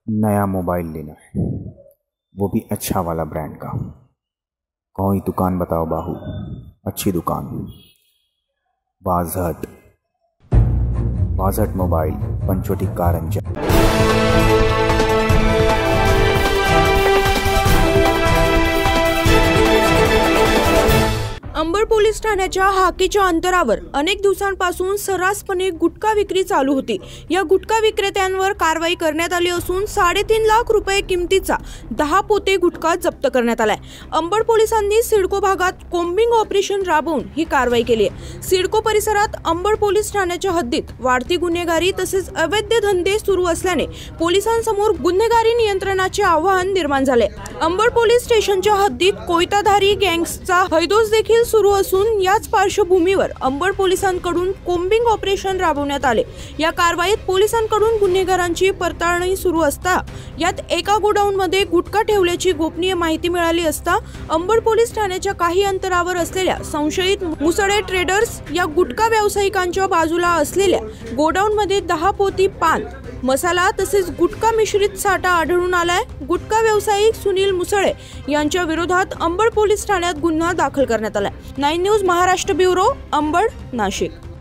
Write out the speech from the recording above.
नया मोबाइल लेना है, वो भी अच्छा वाला ब्रांड का। कोई दुकान बताओ बाहू, अच्छी दुकान। वाजहट, वाजहट मोबाइल, पंचवटी कारंजा। अंबड पोलीस ठाण्याच्या हाकेच्या अंतरावर अनेक दिवसांपासून सर्रासपणे गुटखा विक्री चालू होती। या गुटखा विक्रेत्यांवर कारवाई करण्यात आली असून 3.5 लाख रुपये किमतीचा 10 पोते गुटखा जप्त करण्यात आलाय। अंबड पोलिसांनी सिडको भागात कोम्बिंग ऑपरेशन राबवून ही कारवाई केली आहे। सिडको परिसरात अंबड पोलीस ठाण्याच्या हद्दीत वाढती गुन्हेगारी तसेच अवैध धंदे सुरू असल्याने पोलिसांसमोर गुन्हेगारी नियंत्रणाचे आव्हान निर्माण झाले। अंबड पोलीस स्टेशनच्या हद्दीत कोयताधारी गँग्सचा हैदोस देखील सुरू असून याच पार्श्वभूमीवर अंबड पोलिसांकडून कोम्बिंग ऑपरेशन राबवण्यात आले। या कारवाईत पोलिसांकडून गुन्हेगारांची पडताळणी सुरू असता यात एका गोडाऊनमध्ये गुटखा ठेवल्याची गोपनीय माहिती मिळाली असता अंबड पोलीस ठाण्याच्या काही अंतरावर असलेल्या संशयित मुसळे ट्रेडर्स या गुटखा व्यावसायिकांच्या बाजूला असलेल्या गोडाऊनमध्ये 10 पोती पान मसाला तसेच गुटखा मिश्रित साठा आढळून आलाय। गुटखा व्यावसायिक सुनील मुसळे यांच्या विरोधात अंबड पोलीस ठाण्यात गुन्हा दाखल करण्यात आलाय। 9 न्यूज महाराष्ट्र ब्युरो, अंबड, नाशिक।